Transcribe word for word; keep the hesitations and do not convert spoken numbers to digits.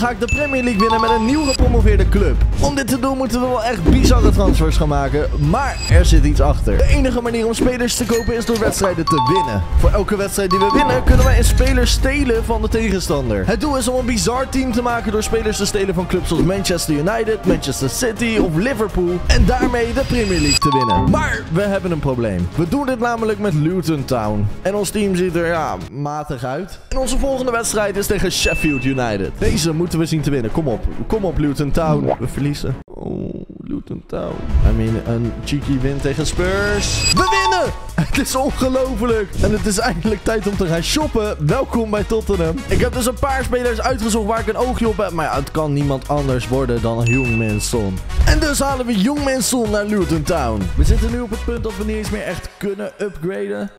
ga ik de Premier League winnen met een nieuw gepromoveerde club. Om dit te doen moeten we wel echt bizarre transfers gaan maken, maar er zit iets achter. De enige manier om spelers te kopen is door wedstrijden te winnen. Voor elke wedstrijd die we winnen kunnen wij een speler stelen van de tegenstander. Het doel is om een bizar team te maken door spelers te stelen van clubs zoals Manchester United, Manchester City of Liverpool en daarmee de Premier League te winnen. Maar we hebben een probleem. We doen dit namelijk met Luton Town. En ons team ziet er ja, matig uit. En onze volgende wedstrijd is tegen Sheffield United. Deze moeten we zien te winnen. Kom op. Kom op Luton Town. We verliezen. Oh, Luton Town. I mean, een cheeky win tegen Spurs. We winnen! Het is ongelooflijk. En het is eindelijk tijd om te gaan shoppen. Welkom bij Tottenham. Ik heb dus een paar spelers uitgezocht waar ik een oogje op heb. Maar ja, het kan niemand anders worden dan Heung-min Son. En dus halen we Heung-min Son naar Luton Town. We zitten nu op het punt dat we niet eens meer echt kunnen upgraden.